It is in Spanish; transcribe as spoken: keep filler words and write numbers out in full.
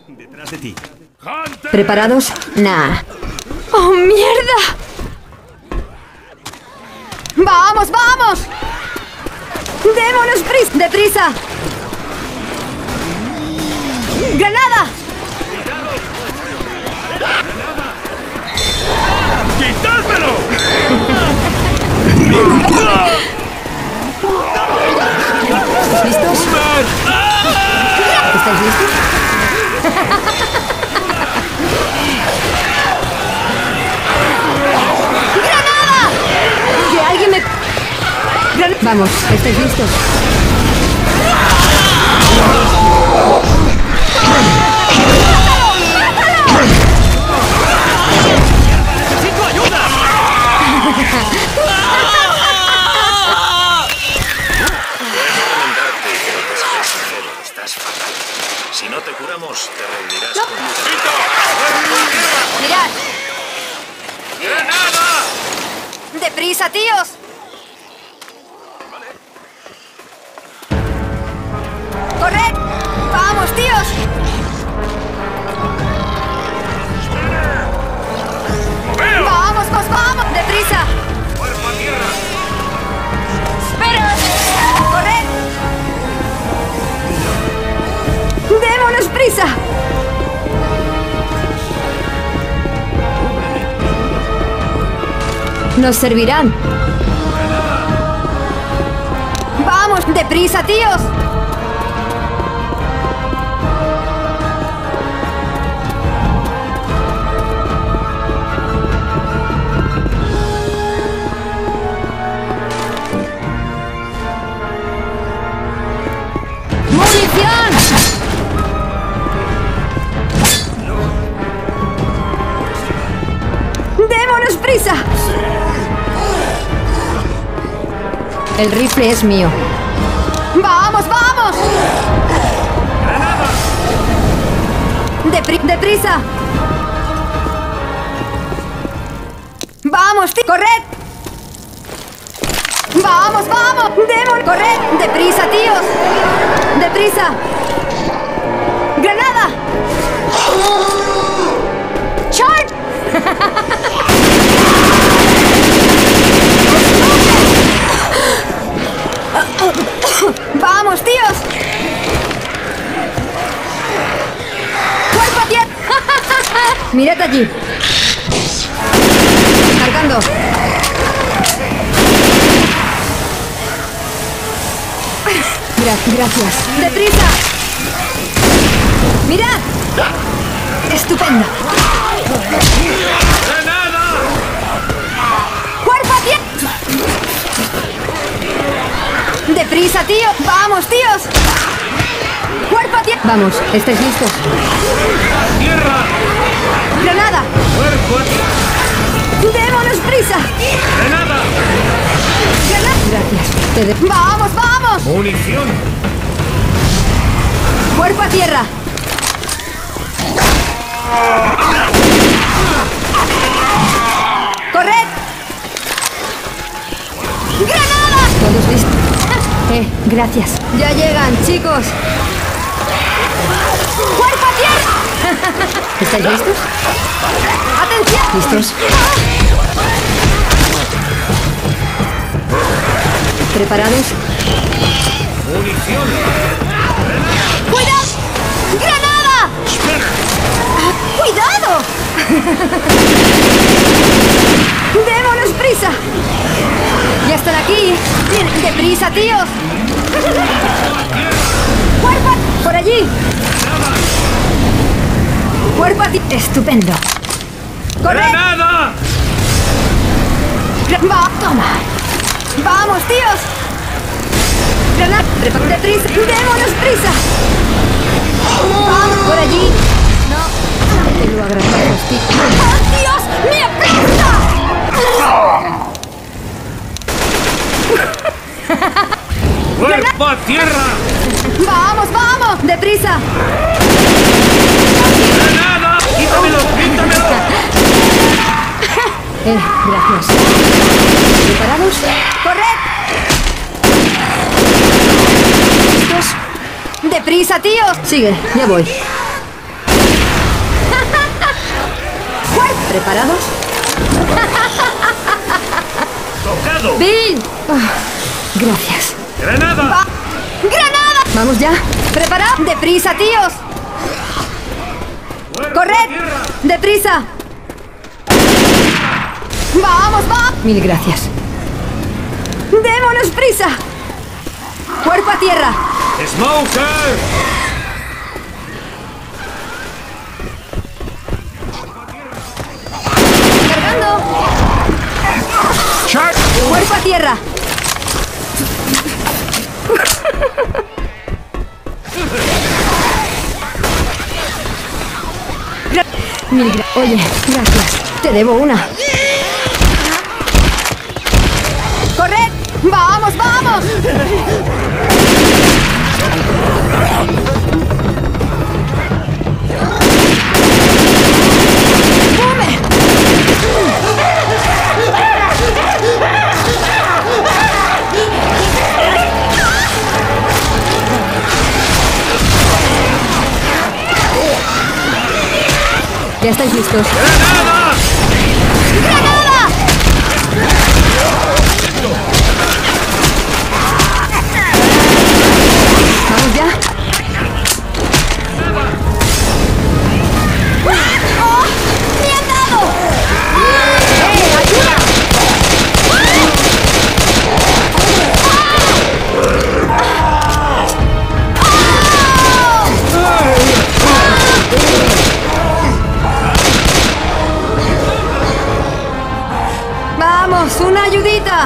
Detrás de ti. ¿Preparados? Nah. ¡Oh, mierda! ¡Vamos, vamos! ¡Démonos prisa! ¡Deprisa! ¡Granada! ¡Quitádmelo! ¿Listos? ¿Estáis listos? ¡Granada! ¡Que alguien me... Gran... Vamos, ¿estáis listos? ¡Necesito ayuda! Estás fatal. Si no te curamos, te reunirás No. con tu... ¡Mirad! ¡Granada! ¡Deprisa, tíos! ¡Corred! ¡Vamos, tíos! ¡Vamos, vamos, vamos! ¡Deprisa! ¡Cuerpo a tierra! ¡Espera! ¡Corred! ¡Démonos prisa! Nos servirán. ¡Vamos! ¡Deprisa, tíos! ¡Munición! ¡Démonos prisa! El rifle es mío. ¡Vamos, vamos! Depri ¡Deprisa! ¡Vamos, tío! ¡Corred! ¡Vamos, vamos! ¡Demon! ¡Corred! ¡Deprisa, tíos! ¡Deprisa! ¡Granada! ¡Chart! ¡Vamos, tíos! ¡Cuerpo a tierra! ¡Mirad allí! ¡Cargando! Gra gracias. ¡Deprisa! ¡Mirad! ¡Estupendo! ¡Cuerpo a tierra! ¡Deprisa, tío! ¡Vamos, tíos! ¡Cuerpo a tierra! Vamos, ¿estáis listos? ¡Tierra! ¡Granada! ¡Cuerpo a tierra! ¡Démonos prisa! ¡Granada! ¡Granada! Gracias. Te de ¡Vamos, vamos! ¡Munición! ¡Cuerpo a tierra! ¡Corred! ¡Granada! ¿Todos listos? Eh, gracias. Ya llegan, chicos. ¡Cuerpo a tierra! ¿Estáis listos? ¡Atención! ¿Listos? ¿Preparados? ¡Munición! ¡Cuidado! ¡Granada! ¡Cuidado! ¡Démonos prisa! ¡Ya están aquí! ¡Deprisa, tíos! ¡Cuerpo! ¡Por allí! ¡Cuerpo a ti! ¡Estupendo! ¡Corred! ¡Granada! ¡Va! ¡Toma! ¡Vamos, tíos! ¡Granada! ¡Deprisa! ¡Démonos prisa! ¡Vamos por allí! No, te lo agradezco, Steve. ¡Oh, Dios! ¡Me aplasta! ¡Cuerpo a tierra! ¡Vamos, vamos! ¡Deprisa! ¡Granada! ¡Quítamelo! ¡Quítamelo! Eh, gracias. ¿Preparados? ¡Corred! ¿Listos? ¡Deprisa, tíos! Sigue, ya voy. ¿Preparados? ¡Tocado! ¡Bill! Ah, gracias. ¡Granada! Va- ¡Granada! ¡Vamos ya! ¡Preparados! ¡Deprisa, tíos! ¡Cuerpo a ¡Corred! tierra! ¡Deprisa! ¡Vamos, va! Mil gracias. ¡Démonos prisa! ¡Cuerpo a tierra! ¡Smoker! ¡Cargando! ¡Charge! ¡Cuerpo a tierra! Gra- Mil gra- Oye, gracias. Te debo una. ¡Corred! ¡Vamos, vamos! ¡Come! Ya estáis listos. ¡Granada!